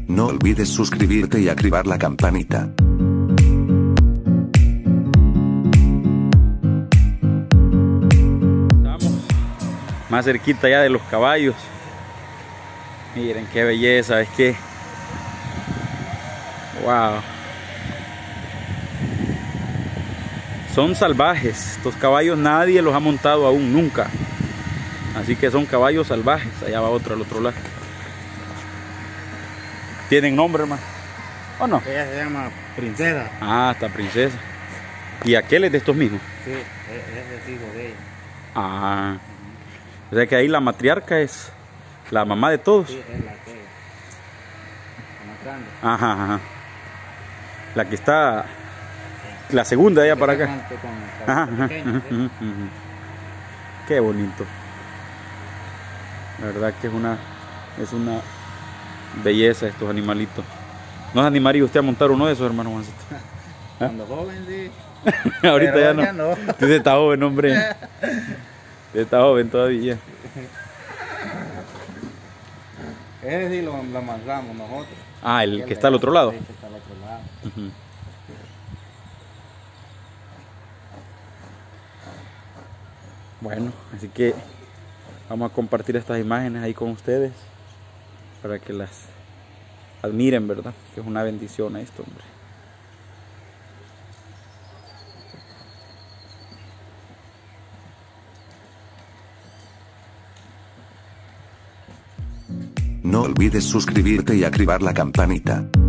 No olvides suscribirte y activar la campanita. Estamos más cerquita ya de los caballos. Miren qué belleza, es que wow. Son salvajes, estos caballos nadie los ha montado aún, nunca. Así que son caballos salvajes. Allá va otro al otro lado. ¿Tienen nombre, hermano? ¿O no? Ella se llama Princesa. Ah, esta Princesa. ¿Y aquel es de estos mismos? Sí, ese es hijo de ella. Ah. O sea que ahí la matriarca es la mamá de todos. Sí, es la que la más grande. Ajá, ajá. La que está... La segunda de allá para acá. Ajá, ajá, Pequeño, ajá, ajá. Qué bonito. La verdad que es una belleza estos animalitos. ¿No se animaría usted a montar uno de esos, hermano Juancito? Cuando joven, sí. Ahorita Pero ya no. Usted está joven, hombre. Usted está joven todavía. Ese sí lo amasamos nosotros. Ah, el que está al otro lado. Sí, que está al otro lado. Ujú. Bueno, así que vamos a compartir estas imágenes ahí con ustedes para que las admiren, ¿verdad? Que es una bendición esto, hombre. No olvides suscribirte y activar la campanita.